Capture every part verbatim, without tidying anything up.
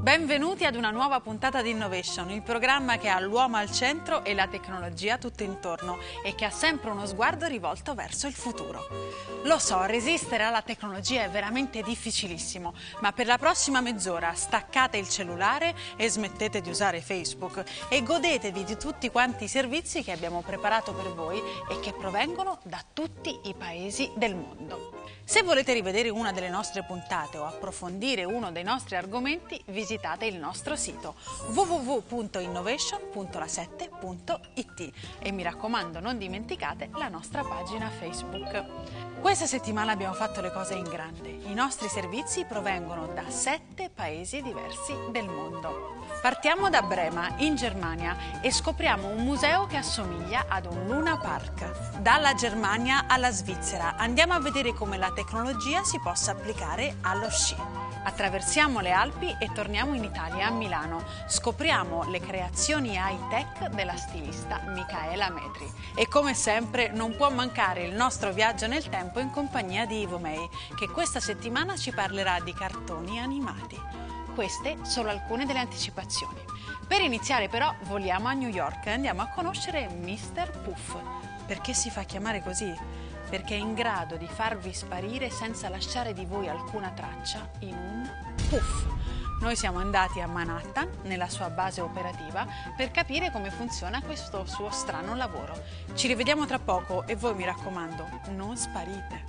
Benvenuti ad una nuova puntata di Innovation, il programma che ha l'uomo al centro e la tecnologia tutto intorno e che ha sempre uno sguardo rivolto verso il futuro. Lo so, resistere alla tecnologia è veramente difficilissimo, ma per la prossima mezz'ora staccate il cellulare e smettete di usare Facebook e godetevi di tutti quanti i servizi che abbiamo preparato per voi e che provengono da tutti i paesi del mondo. Se volete rivedere una delle nostre puntate o approfondire uno dei nostri argomenti, visitate il nostro sito w w w punto innovation punto la sette punto i t e mi raccomando non dimenticate la nostra pagina Facebook. Questa settimana abbiamo fatto le cose in grande. I nostri servizi provengono da sette paesi diversi del mondo. Partiamo da Brema, in Germania, e scopriamo un museo che assomiglia ad un Luna Park. Dalla Germania alla Svizzera andiamo a vedere come la tecnologia si possa applicare allo sci. Attraversiamo le Alpi e torniamo in Italia, a Milano. Scopriamo le creazioni high-tech della stilista Micaela Metri. E come sempre non può mancare il nostro viaggio nel tempo in compagnia di Ivo May, che questa settimana ci parlerà di cartoni animati. Queste sono alcune delle anticipazioni. Per iniziare però voliamo a New York e andiamo a conoscere mister Puff. Perché si fa chiamare così? Perché è in grado di farvi sparire senza lasciare di voi alcuna traccia in un puff. Noi siamo andati a Manhattan, nella sua base operativa, per capire come funziona questo suo strano lavoro. Ci rivediamo tra poco e voi, mi raccomando, non sparite.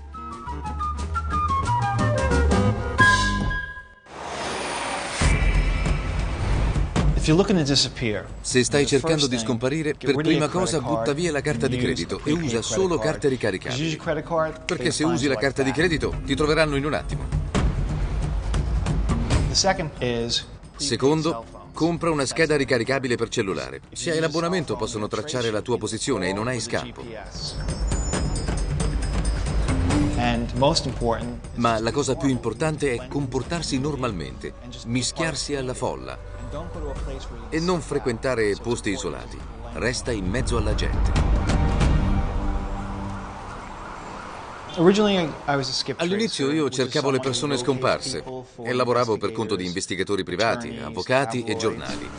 Se stai cercando di scomparire, per prima cosa butta via la carta di credito e usa solo carte ricaricabili. Perché se usi la carta di credito ti troveranno in un attimo. Secondo, compra una scheda ricaricabile per cellulare. Se hai l'abbonamento possono tracciare la tua posizione e non hai scampo. Ma la cosa più importante è comportarsi normalmente, mischiarsi alla folla e non frequentare posti isolati. Resta in mezzo alla gente. All'inizio io cercavo le persone scomparse e lavoravo per conto di investigatori privati, avvocati e giornali.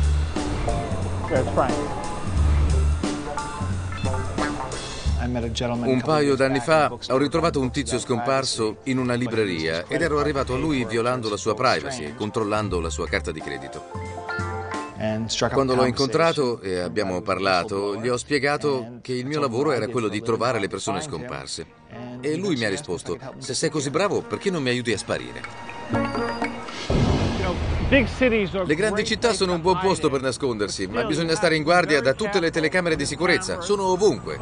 Un paio d'anni fa ho ritrovato un tizio scomparso in una libreria ed ero arrivato a lui violando la sua privacy e controllando la sua carta di credito. Quando l'ho incontrato e abbiamo parlato, gli ho spiegato che il mio lavoro era quello di trovare le persone scomparse. E lui mi ha risposto: se sei così bravo, perché non mi aiuti a sparire? Le grandi città sono un buon posto per nascondersi, ma bisogna stare in guardia da tutte le telecamere di sicurezza. Sono ovunque.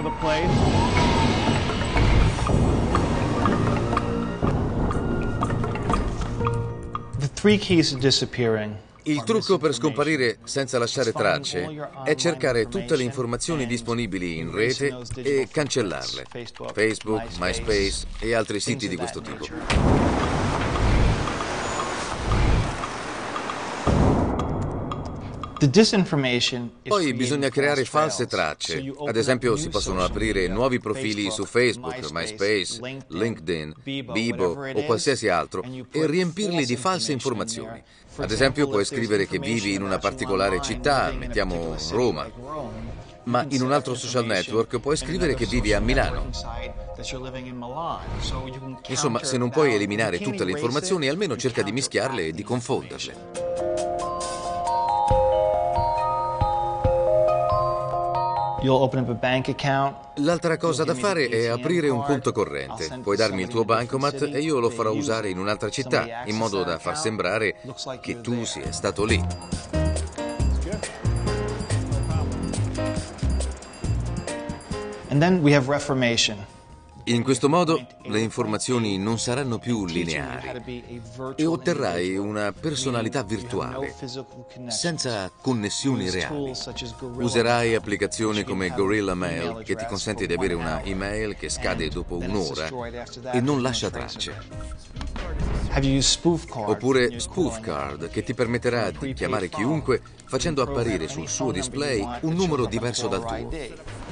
Il trucco per scomparire senza lasciare tracce è cercare tutte le informazioni disponibili in rete e cancellarle. Facebook, MySpace e altri siti di questo tipo. Poi bisogna creare false tracce. Ad esempio si possono aprire nuovi profili su Facebook, MySpace, LinkedIn, Bebo o qualsiasi altro e riempirli di false informazioni. Ad esempio puoi scrivere che vivi in una particolare città, mettiamo Roma, ma in un altro social network puoi scrivere che vivi a Milano. Insomma, se non puoi eliminare tutte le informazioni, almeno cerca di mischiarle e di confonderle. L'altra cosa da fare è aprire un conto corrente. Puoi darmi il tuo bancomat e io lo farò usare in un'altra città, in modo da far sembrare che tu sia stato lì. In questo modo le informazioni non saranno più lineari e otterrai una personalità virtuale, senza connessioni reali. Userai applicazioni come Gorilla Mail, che ti consente di avere una email che scade dopo un'ora e non lascia tracce. Oppure Spoof Card, che ti permetterà di chiamare chiunque facendo apparire sul suo display un numero diverso dal tuo.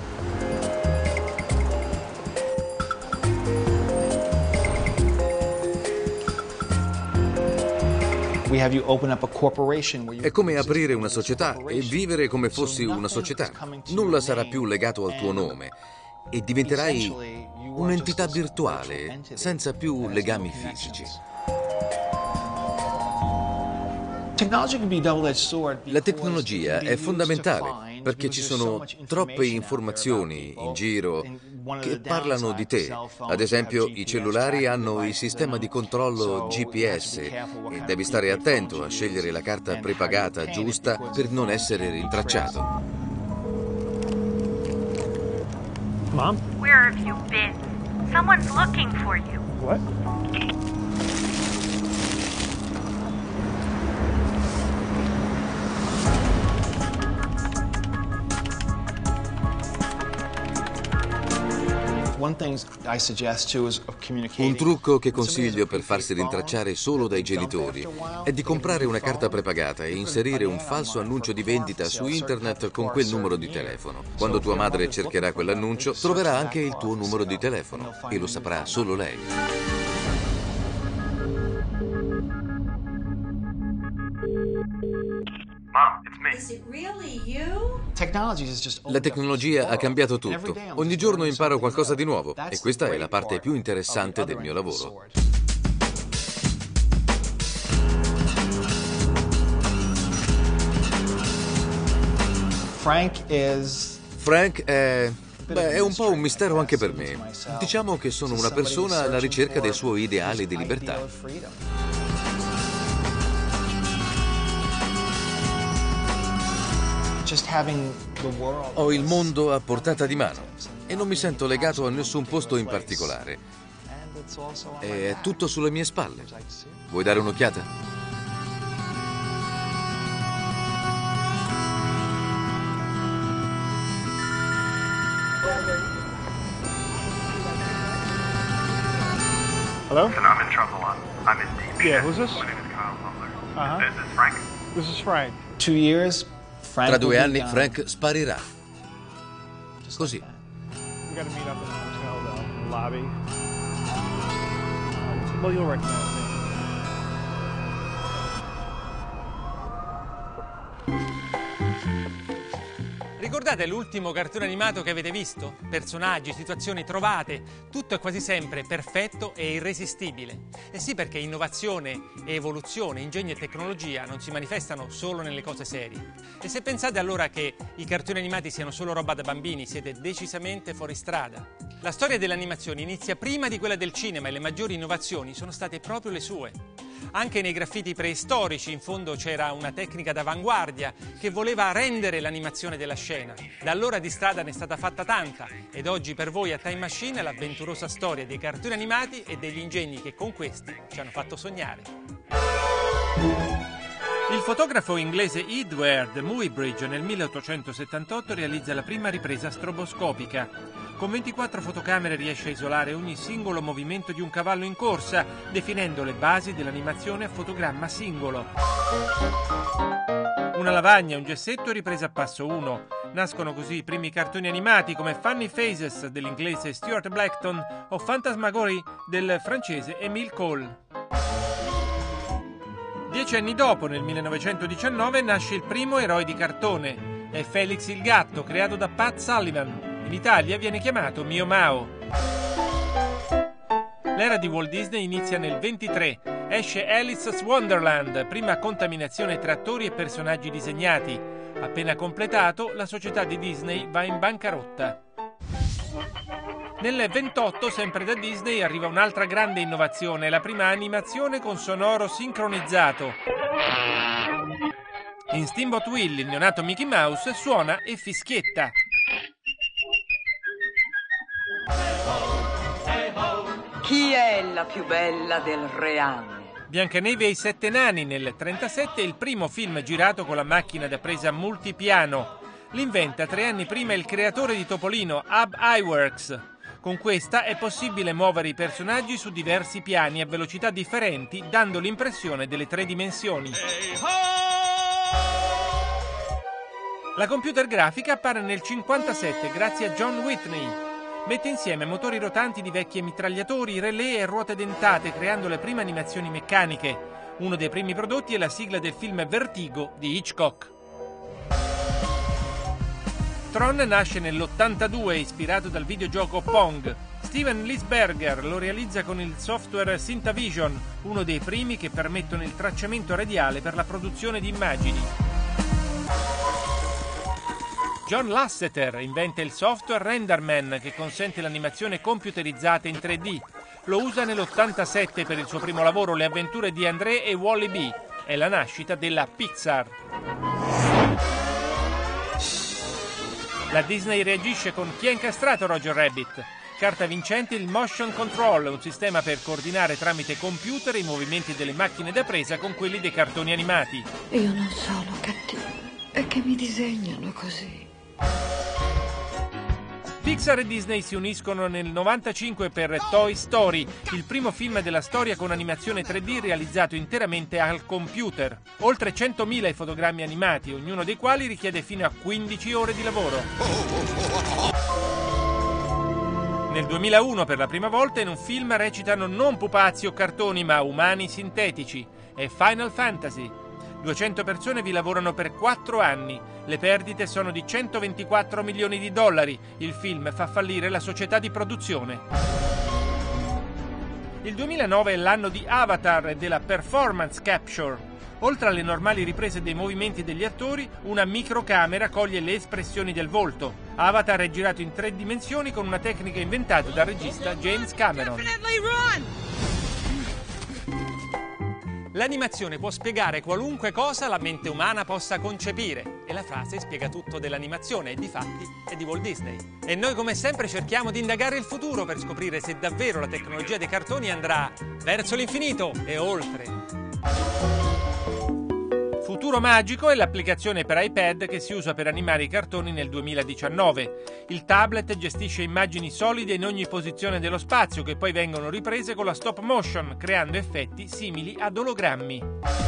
È come aprire una società e vivere come fossi una società. Nulla sarà più legato al tuo nome e diventerai un'entità virtuale senza più legami fisici. La tecnologia è fondamentale perché ci sono troppe informazioni in giro che parlano di te. Ad esempio, i cellulari hanno il sistema di controllo G P S e devi stare attento a scegliere la carta prepagata giusta per non essere rintracciato. Mom? Where have you been? Someone's looking for you. What? Un trucco che consiglio per farsi rintracciare solo dai genitori è di comprare una carta prepagata e inserire un falso annuncio di vendita su internet con quel numero di telefono. Quando tua madre cercherà quell'annuncio, troverà anche il tuo numero di telefono e lo saprà solo lei. La tecnologia ha cambiato tutto. Ogni giorno imparo qualcosa di nuovo e questa è la parte più interessante del mio lavoro. Frank is... Frank è... Beh, è un po' un mistero anche per me. Diciamo che sono una persona alla ricerca dei suoi ideali di libertà. Ho il mondo a portata di mano e non mi sento legato a nessun posto in particolare. È tutto sulle mie spalle. Vuoi dare un'occhiata? Hello? Listen, I'm in trouble. I'm, I'm in deep. Yeah, who's this? My name is Kyle Butler. Uh-huh. Is this Frank? This is Frank. Two years, Frank Tra due will be anni gone. Frank sparirà. Così. We gotta meet up in the hotel, though, in the lobby. Um, well, you'll recognize me. Ricordate l'ultimo cartone animato che avete visto? Personaggi, situazioni trovate, tutto è quasi sempre perfetto e irresistibile. E sì, perché innovazione e evoluzione, ingegno e tecnologia non si manifestano solo nelle cose serie. E se pensate allora che i cartoni animati siano solo roba da bambini, siete decisamente fuori strada. La storia dell'animazione inizia prima di quella del cinema e le maggiori innovazioni sono state proprio le sue. Anche nei graffiti preistorici, in fondo, c'era una tecnica d'avanguardia che voleva rendere l'animazione della scena. Da allora di strada ne è stata fatta tanta ed oggi per voi a Time Machine è l'avventurosa storia dei cartoni animati e degli ingegni che con questi ci hanno fatto sognare. Il fotografo inglese Edward Muybridge nel milleottocentosettantotto realizza la prima ripresa stroboscopica. Con ventiquattro fotocamere riesce a isolare ogni singolo movimento di un cavallo in corsa, definendo le basi dell'animazione a fotogramma singolo. Una lavagna, un gessetto e ripresa a passo uno. Nascono così i primi cartoni animati come Funny Faces dell'inglese Stuart Blackton o Phantasmagorie del francese Émile Cole. Dieci anni dopo, nel millenovecentodiciannove, nasce il primo eroe di cartone. È Felix il gatto, creato da Pat Sullivan. In Italia viene chiamato Mio Mao. L'era di Walt Disney inizia nel ventitré. Esce Alice's Wonderland, prima contaminazione tra attori e personaggi disegnati. Appena completato, la società di Disney va in bancarotta. Nel ventotto, sempre da Disney, arriva un'altra grande innovazione, la prima animazione con sonoro sincronizzato. In Steamboat Willie, il neonato Mickey Mouse suona e fischietta. Chi è la più bella del reame? Biancaneve e i sette nani nel trentasette è il primo film girato con la macchina da presa multipiano. L'inventa tre anni prima il creatore di Topolino, Ub Iwerks. Con questa è possibile muovere i personaggi su diversi piani a velocità differenti, dando l'impressione delle tre dimensioni. La computer grafica appare nel cinquantasette grazie a John Whitney. Mette insieme motori rotanti di vecchi mitragliatori, relè e ruote dentate, creando le prime animazioni meccaniche. Uno dei primi prodotti è la sigla del film Vertigo di Hitchcock. Tron nasce nell'ottantadue, ispirato dal videogioco Pong. Steven Lisberger lo realizza con il software Syntavision, uno dei primi che permettono il tracciamento radiale per la produzione di immagini. John Lasseter inventa il software Renderman che consente l'animazione computerizzata in tre D. Lo usa nell'ottantasette per il suo primo lavoro, Le avventure di André e Wally B. È la nascita della Pixar. La Disney reagisce con Chi ha incastrato Roger Rabbit? Carta vincente il Motion Control, un sistema per coordinare tramite computer i movimenti delle macchine da presa con quelli dei cartoni animati. Io non sono cattivo, è che mi disegnano così. Pixar e Disney si uniscono nel novantacinque per Toy Story, il primo film della storia con animazione tre D realizzato interamente al computer. Oltre centomila i fotogrammi animati, ognuno dei quali richiede fino a quindici ore di lavoro. Nel duemilauno per la prima volta in un film recitano non pupazzi o cartoni ma umani sintetici. È Final Fantasy. duecento persone vi lavorano per quattro anni. Le perdite sono di centoventiquattro milioni di dollari. Il film fa fallire la società di produzione. Il duemilanove è l'anno di Avatar e della performance capture. Oltre alle normali riprese dei movimenti degli attori, una microcamera coglie le espressioni del volto. Avatar è girato in tre dimensioni con una tecnica inventata dal regista James Cameron. L'animazione può spiegare qualunque cosa la mente umana possa concepire e la frase spiega tutto dell'animazione e difatti è di Walt Disney. E noi come sempre cerchiamo di indagare il futuro per scoprire se davvero la tecnologia dei cartoni andrà verso l'infinito e oltre. Futuro Magico è l'applicazione per iPad che si usa per animare i cartoni nel duemiladiciannove. Il tablet gestisce immagini solide in ogni posizione dello spazio che poi vengono riprese con la stop motion, creando effetti simili ad ologrammi.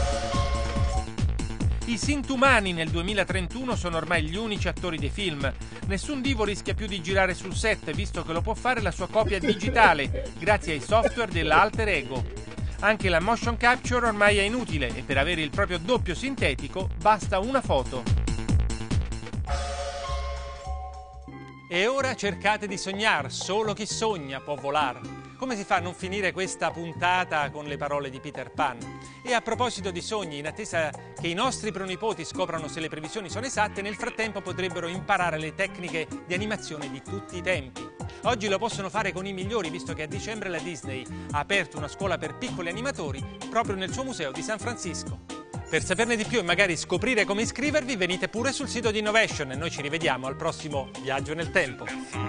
I sintumani nel duemilatrentuno sono ormai gli unici attori dei film. Nessun divo rischia più di girare sul set, visto che lo può fare la sua copia digitale, grazie ai software dell'alter ego. Anche la motion capture ormai è inutile e per avere il proprio doppio sintetico basta una foto. E ora cercate di sognare, solo chi sogna può volare. Come si fa a non finire questa puntata con le parole di Peter Pan? E a proposito di sogni, in attesa che i nostri pronipoti scoprano se le previsioni sono esatte, nel frattempo potrebbero imparare le tecniche di animazione di tutti i tempi. Oggi lo possono fare con i migliori, visto che a dicembre la Disney ha aperto una scuola per piccoli animatori proprio nel suo museo di San Francisco. Per saperne di più e magari scoprire come iscrivervi, venite pure sul sito di Innovation e noi ci rivediamo al prossimo Viaggio nel Tempo.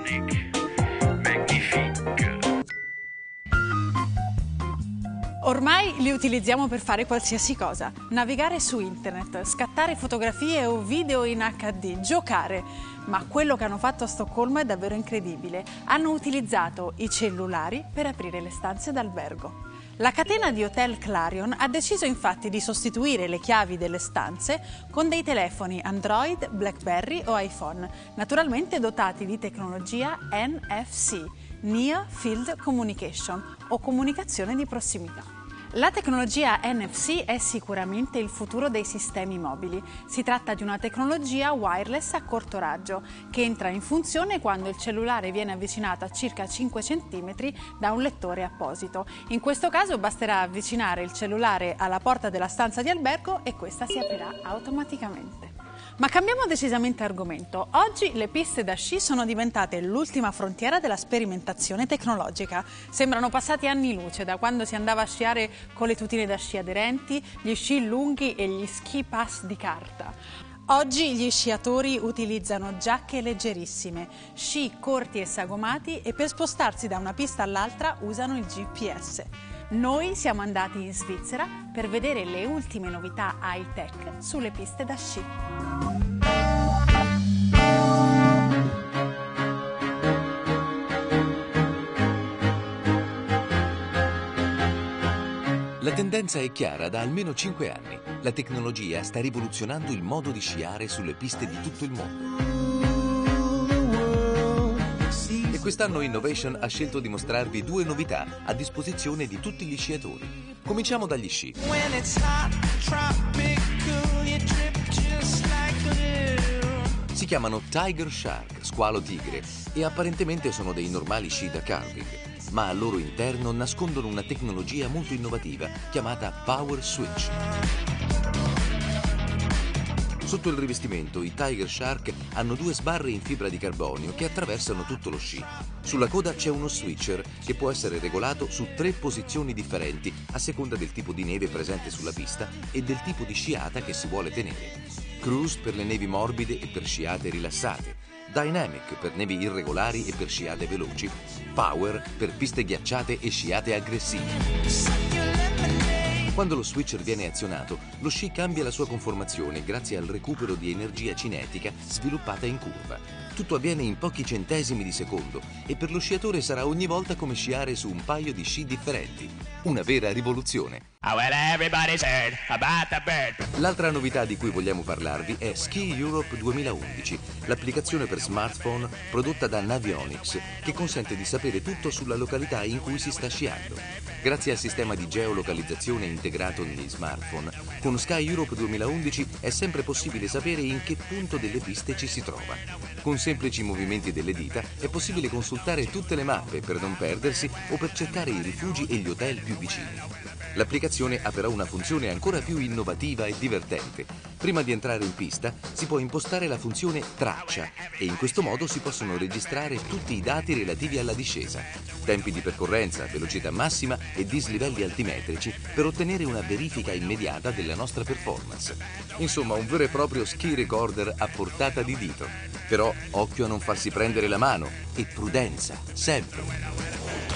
Ormai li utilizziamo per fare qualsiasi cosa. Navigare su internet, scattare fotografie o video in acca di, giocare. Ma quello che hanno fatto a Stoccolma è davvero incredibile. Hanno utilizzato i cellulari per aprire le stanze d'albergo. La catena di Hotel Clarion ha deciso infatti di sostituire le chiavi delle stanze con dei telefoni Android, BlackBerry o iPhone, naturalmente dotati di tecnologia N F C, Near Field Communication o comunicazione di prossimità. La tecnologia N F C è sicuramente il futuro dei sistemi mobili. Si tratta di una tecnologia wireless a corto raggio che entra in funzione quando il cellulare viene avvicinato a circa cinque centimetri da un lettore apposito. In questo caso basterà avvicinare il cellulare alla porta della stanza di albergo e questa si aprirà automaticamente. Ma cambiamo decisamente argomento. Oggi le piste da sci sono diventate l'ultima frontiera della sperimentazione tecnologica. Sembrano passati anni luce da quando si andava a sciare con le tutine da sci aderenti, gli sci lunghi e gli ski pass di carta. Oggi gli sciatori utilizzano giacche leggerissime, sci corti e sagomati e per spostarsi da una pista all'altra usano il G P S. Noi siamo andati in Svizzera per vedere le ultime novità high-tech sulle piste da sci. La tendenza è chiara da almeno cinque anni. La tecnologia sta rivoluzionando il modo di sciare sulle piste di tutto il mondo. quest'anno Innovation ha scelto di mostrarvi due novità a disposizione di tutti gli sciatori. Cominciamo dagli sci. Si chiamano Tiger Shark, squalo tigre, e apparentemente sono dei normali sci da carving, ma al loro interno nascondono una tecnologia molto innovativa chiamata Power Switch. Sotto il rivestimento i Tiger Shark hanno due sbarre in fibra di carbonio che attraversano tutto lo sci. Sulla coda c'è uno switcher che può essere regolato su tre posizioni differenti a seconda del tipo di neve presente sulla pista e del tipo di sciata che si vuole tenere. Cruise per le nevi morbide e per sciate rilassate. Dynamic per nevi irregolari e per sciate veloci. Power per piste ghiacciate e sciate aggressive. Quando lo switcher viene azionato, lo sci cambia la sua conformazione grazie al recupero di energia cinetica sviluppata in curva. Tutto avviene in pochi centesimi di secondo e per lo sciatore sarà ogni volta come sciare su un paio di sci differenti. Una vera rivoluzione. L'altra novità di cui vogliamo parlarvi è Ski Europe duemilaundici, l'applicazione per smartphone prodotta da Navionics che consente di sapere tutto sulla località in cui si sta sciando. Grazie al sistema di geolocalizzazione integrato negli smartphone, con Sky Europe duemilaundici è sempre possibile sapere in che punto delle piste ci si trova. Con semplici movimenti delle dita è possibile consultare tutte le mappe per non perdersi o per cercare i rifugi e gli hotel più vicini. L'applicazione ha però una funzione ancora più innovativa e divertente. Prima di entrare in pista si può impostare la funzione traccia e in questo modo si possono registrare tutti i dati relativi alla discesa, tempi di percorrenza, velocità massima e dislivelli altimetrici per ottenere una verifica immediata della nostra performance. Insomma, un vero e proprio ski recorder a portata di dito. Però occhio a non farsi prendere la mano e prudenza, sempre.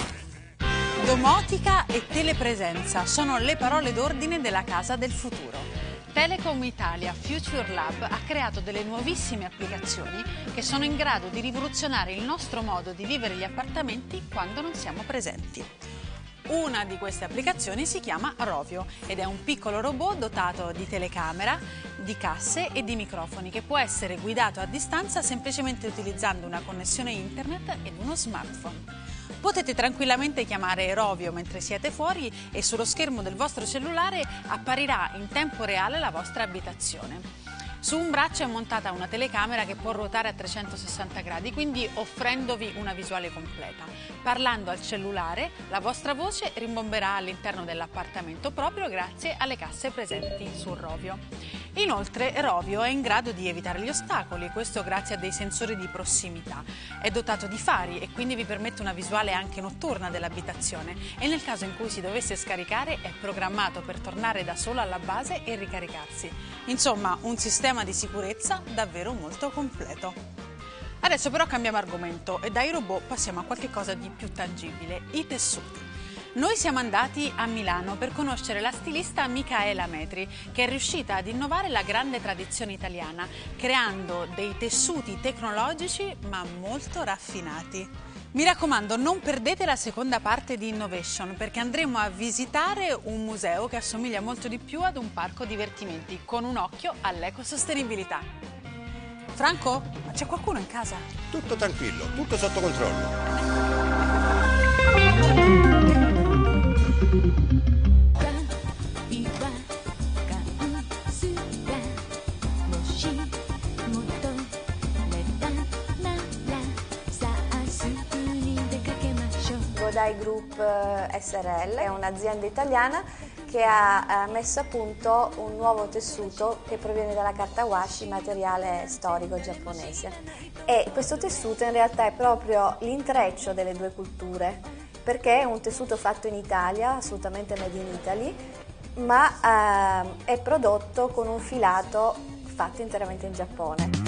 Domotica e telepresenza sono le parole d'ordine della casa del futuro. Telecom Italia Future Lab ha creato delle nuovissime applicazioni che sono in grado di rivoluzionare il nostro modo di vivere gli appartamenti quando non siamo presenti. Una di queste applicazioni si chiama Rovio ed è un piccolo robot dotato di telecamera, di casse e di microfoni che può essere guidato a distanza semplicemente utilizzando una connessione internet ed uno smartphone. Potete tranquillamente chiamare Rovio mentre siete fuori e sullo schermo del vostro cellulare apparirà in tempo reale la vostra abitazione. Su un braccio è montata una telecamera che può ruotare a trecentosessanta gradi, quindi offrendovi una visuale completa. Parlando al cellulare, la vostra voce rimbomberà all'interno dell'appartamento proprio grazie alle casse presenti sul Rovio. Inoltre Rovio è in grado di evitare gli ostacoli, questo grazie a dei sensori di prossimità. È dotato di fari e quindi vi permette una visuale anche notturna dell'abitazione e nel caso in cui si dovesse scaricare è programmato per tornare da solo alla base e ricaricarsi. Insomma, un sistema di sicurezza davvero molto completo. Adesso però cambiamo argomento e dai robot passiamo a qualche cosa di più tangibile, i tessuti. Noi siamo andati a Milano per conoscere la stilista Micaela Metri, che è riuscita ad innovare la grande tradizione italiana, creando dei tessuti tecnologici ma molto raffinati. Mi raccomando, non perdete la seconda parte di Innovation perché andremo a visitare un museo che assomiglia molto di più ad un parco divertimenti, con un occhio all'ecosostenibilità. Franco, ma c'è qualcuno in casa? Tutto tranquillo, tutto sotto controllo. Godai Group S R L è un'azienda italiana che ha messo a punto un nuovo tessuto che proviene dalla carta washi, materiale storico giapponese. E questo tessuto in realtà è proprio l'intreccio delle due culture, perché è un tessuto fatto in Italia, assolutamente made in Italy, ma eh, è prodotto con un filato fatto interamente in Giappone.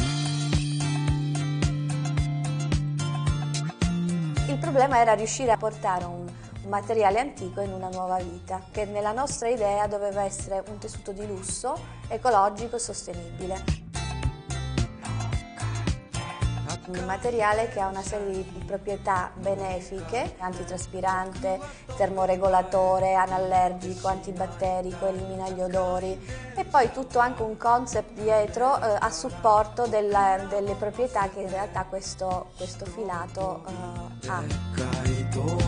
Il problema era riuscire a portare un, un materiale antico in una nuova vita, che nella nostra idea doveva essere un tessuto di lusso, ecologico e sostenibile. Un materiale che ha una serie di proprietà benefiche, antitraspirante, termoregolatore, anallergico, antibatterico, elimina gli odori e poi tutto anche un concept dietro eh, a supporto della, delle proprietà che in realtà questo, questo filato eh, ha.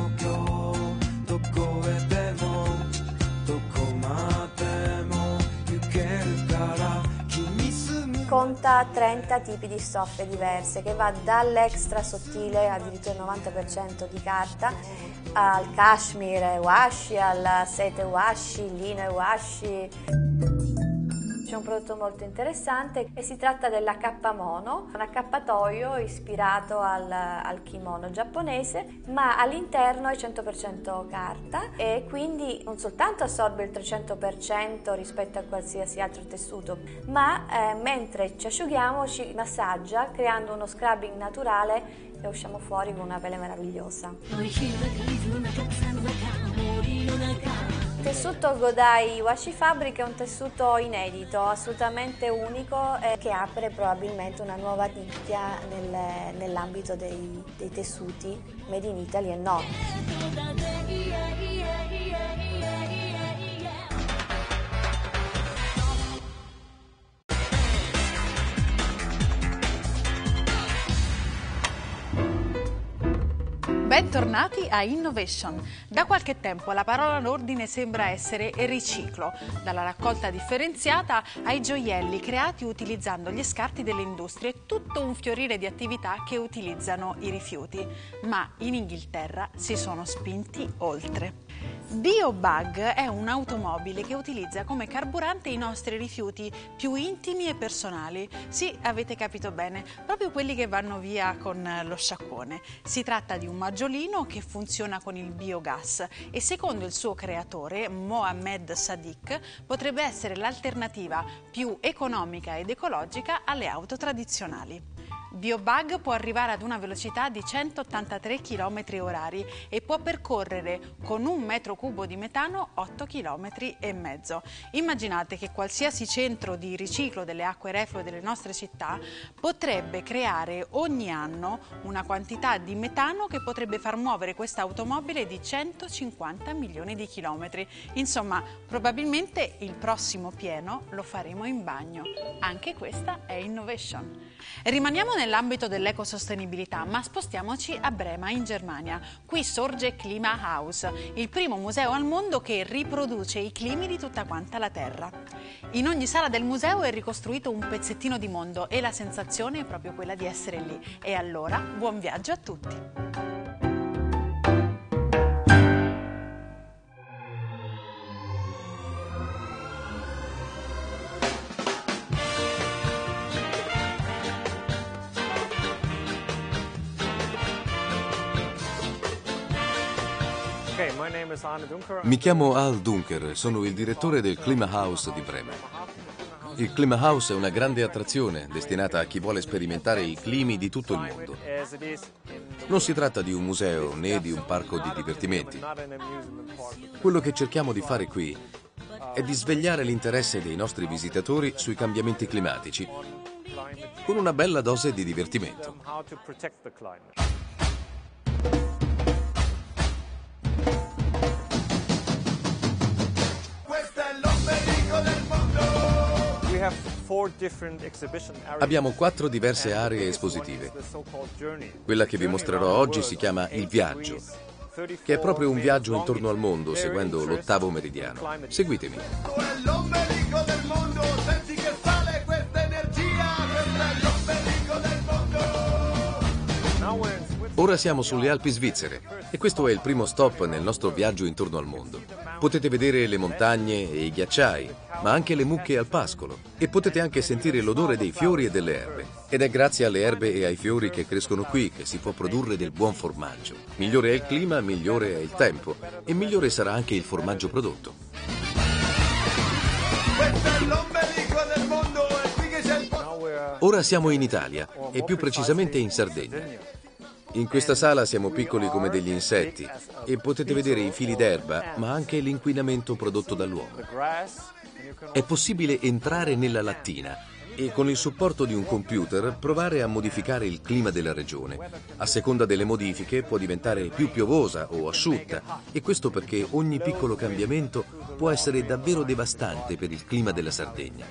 Conta trenta tipi di stoffe diverse, che va dall'extra sottile, addirittura il novanta per cento di carta, al cashmere washi, al sete washi, lino washi. C'è un prodotto molto interessante e si tratta dell'accappamano, un accappatoio ispirato al, al kimono giapponese, ma all'interno è cento per cento carta e quindi non soltanto assorbe il trecento per cento rispetto a qualsiasi altro tessuto, ma eh, mentre ci asciughiamo ci massaggia creando uno scrubbing naturale e usciamo fuori con una pelle meravigliosa. Il tessuto Godai Washi Fabric è un tessuto inedito, assolutamente unico e che apre probabilmente una nuova nicchia nel, nell'ambito dei, dei tessuti made in Italy e non. Bentornati a Innovation. Da qualche tempo la parola d'ordine sembra essere riciclo, dalla raccolta differenziata ai gioielli creati utilizzando gli scarti delle industrie, tutto un fiorire di attività che utilizzano i rifiuti. Ma in Inghilterra si sono spinti oltre. BioBug è un'automobile che utilizza come carburante i nostri rifiuti più intimi e personali. Sì, avete capito bene, proprio quelli che vanno via con lo sciacquone. Si tratta di un maggiolino che funziona con il biogas e secondo il suo creatore, Mohammed Sadiq, potrebbe essere l'alternativa più economica ed ecologica alle auto tradizionali. BioBug può arrivare ad una velocità di centottantatré chilometri orari e può percorrere con un metro cubo di metano otto chilometri e mezzo. Immaginate che qualsiasi centro di riciclo delle acque reflue delle nostre città potrebbe creare ogni anno una quantità di metano che potrebbe far muovere questa automobile di centocinquanta milioni di chilometri. Insomma, probabilmente il prossimo pieno lo faremo in bagno. Anche questa è Innovation. Rimaniamo nell'ambito dell'ecosostenibilità, ma spostiamoci a Brema, in Germania. Qui sorge Klimahaus, il primo museo al mondo che riproduce i climi di tutta quanta la Terra. In ogni sala del museo è ricostruito un pezzettino di mondo e la sensazione è proprio quella di essere lì. E allora, buon viaggio a tutti! Mi chiamo Al Dunker, sono il direttore del Klimahaus di Brema. Il Klimahaus è una grande attrazione destinata a chi vuole sperimentare i climi di tutto il mondo. Non si tratta di un museo né di un parco di divertimenti. Quello che cerchiamo di fare qui è di svegliare l'interesse dei nostri visitatori sui cambiamenti climatici con una bella dose di divertimento. Abbiamo quattro diverse aree espositive. Quella che vi mostrerò oggi si chiama Il Viaggio, che è proprio un viaggio intorno al mondo seguendo l'ottavo meridiano. Seguitemi. Ora siamo sulle Alpi svizzere e questo è il primo stop nel nostro viaggio intorno al mondo. Potete vedere le montagne e i ghiacciai, ma anche le mucche al pascolo e potete anche sentire l'odore dei fiori e delle erbe. Ed è grazie alle erbe e ai fiori che crescono qui che si può produrre del buon formaggio. Migliore è il clima, migliore è il tempo e migliore sarà anche il formaggio prodotto. Ora siamo in Italia e più precisamente in Sardegna. In questa sala siamo piccoli come degli insetti e potete vedere i fili d'erba, ma anche l'inquinamento prodotto dall'uomo. È possibile entrare nella lattina e con il supporto di un computer provare a modificare il clima della regione. A seconda delle modifiche può diventare più piovosa o asciutta, e questo perché ogni piccolo cambiamento può essere davvero devastante per il clima della Sardegna.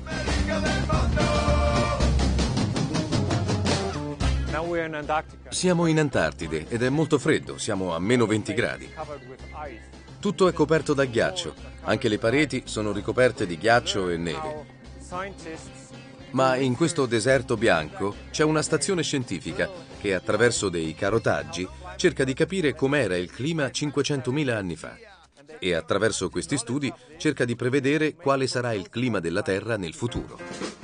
Siamo in Antartide ed è molto freddo, siamo a meno venti gradi. Tutto è coperto da ghiaccio, anche le pareti sono ricoperte di ghiaccio e neve. Ma in questo deserto bianco c'è una stazione scientifica che attraverso dei carotaggi cerca di capire com'era il clima cinquecentomila anni fa. E attraverso questi studi cerca di prevedere quale sarà il clima della Terra nel futuro.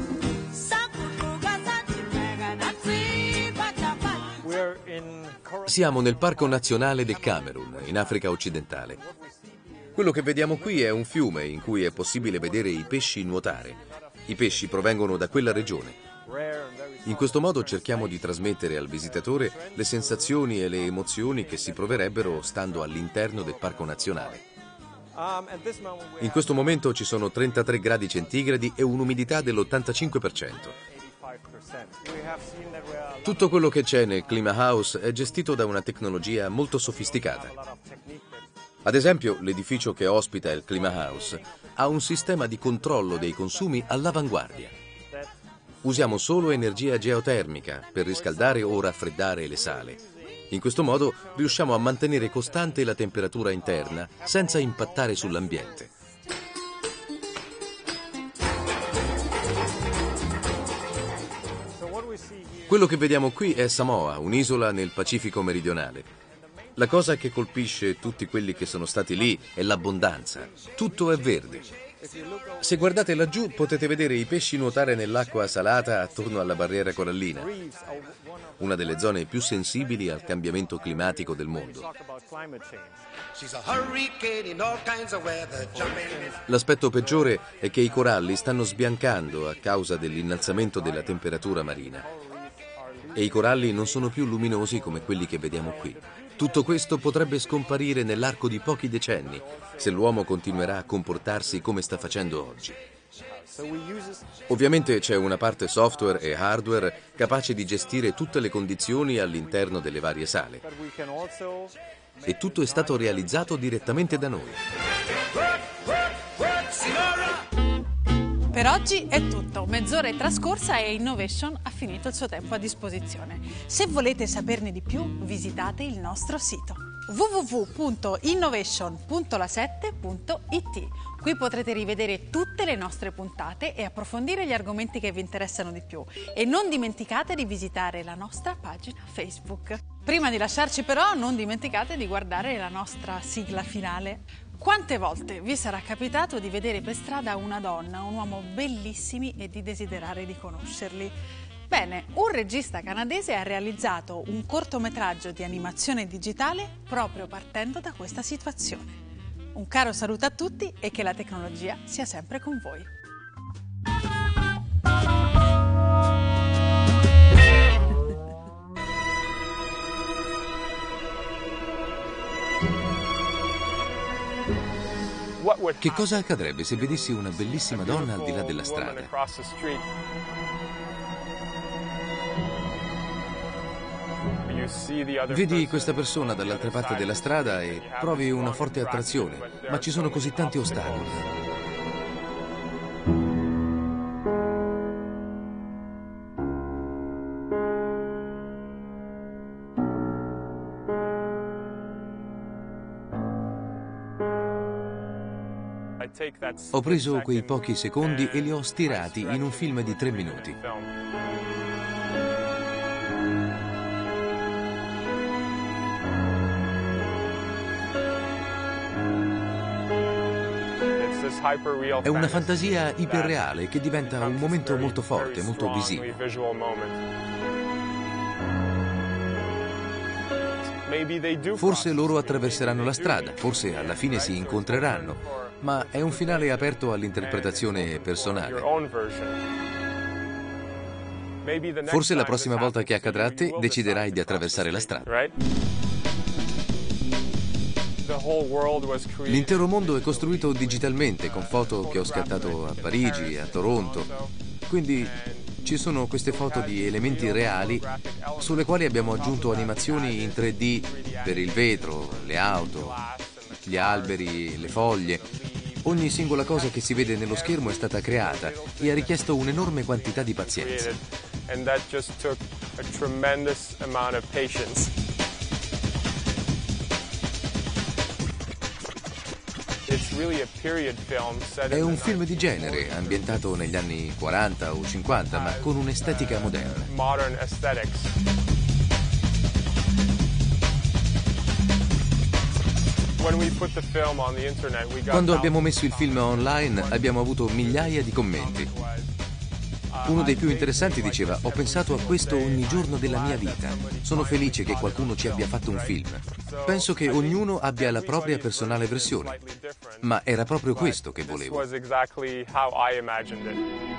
Siamo nel Parco Nazionale del Camerun, in Africa occidentale. Quello che vediamo qui è un fiume in cui è possibile vedere i pesci nuotare. I pesci provengono da quella regione. In questo modo cerchiamo di trasmettere al visitatore le sensazioni e le emozioni che si proverebbero stando all'interno del Parco Nazionale. In questo momento ci sono trentatré gradi centigradi e un'umidità dell'ottantacinque per cento. Tutto quello che c'è nel Clima House è gestito da una tecnologia molto sofisticata. Ad esempio, l'edificio che ospita il Clima House ha un sistema di controllo dei consumi all'avanguardia. Usiamo solo energia geotermica per riscaldare o raffreddare le sale. In questo modo riusciamo a mantenere costante la temperatura interna senza impattare sull'ambiente. Quello che vediamo qui è Samoa, un'isola nel Pacifico meridionale. La cosa che colpisce tutti quelli che sono stati lì è l'abbondanza. Tutto è verde. Se guardate laggiù potete vedere i pesci nuotare nell'acqua salata attorno alla barriera corallina, una delle zone più sensibili al cambiamento climatico del mondo. L'aspetto peggiore è che i coralli stanno sbiancando a causa dell'innalzamento della temperatura marina. E i coralli non sono più luminosi come quelli che vediamo qui. Tutto questo potrebbe scomparire nell'arco di pochi decenni se l'uomo continuerà a comportarsi come sta facendo oggi. Ovviamente c'è una parte software e hardware capace di gestire tutte le condizioni all'interno delle varie sale. E tutto è stato realizzato direttamente da noi. Per oggi è tutto, mezz'ora è trascorsa e Innovation ha finito il suo tempo a disposizione. Se volete saperne di più, visitate il nostro sito w w w punto innovation punto la sette punto i t. Qui potrete rivedere tutte le nostre puntate e approfondire gli argomenti che vi interessano di più. E non dimenticate di visitare la nostra pagina Facebook. Prima di lasciarci però, non dimenticate di guardare la nostra sigla finale. Quante volte vi sarà capitato di vedere per strada una donna, un uomo bellissimi e di desiderare di conoscerli? Bene, un regista canadese ha realizzato un cortometraggio di animazione digitale proprio partendo da questa situazione. Un caro saluto a tutti e che la tecnologia sia sempre con voi. Che cosa accadrebbe se vedessi una bellissima donna al di là della strada? Vedi questa persona dall'altra parte della strada e provi una forte attrazione, ma ci sono così tanti ostacoli. Ho preso quei pochi secondi e li ho stirati in un film di tre minuti. È una fantasia iperreale che diventa un momento molto forte, molto visivo. Forse loro attraverseranno la strada, forse alla fine si incontreranno, ma è un finale aperto all'interpretazione personale. Forse la prossima volta che accadrà a te deciderai di attraversare la strada. L'intero mondo è costruito digitalmente con foto che ho scattato a Parigi, a Toronto. Quindi ci sono queste foto di elementi reali sulle quali abbiamo aggiunto animazioni in tre D per il vetro, le auto, gli alberi, le foglie. Ogni singola cosa che si vede nello schermo è stata creata e ha richiesto un'enorme quantità di pazienza. È un film di genere, ambientato negli anni quaranta o cinquanta, ma con un'estetica moderna. Quando abbiamo messo il film online abbiamo avuto migliaia di commenti. Uno dei più interessanti diceva: ho pensato a questo ogni giorno della mia vita. Sono felice che qualcuno ci abbia fatto un film. Penso che ognuno abbia la propria personale versione, ma era proprio questo che volevo.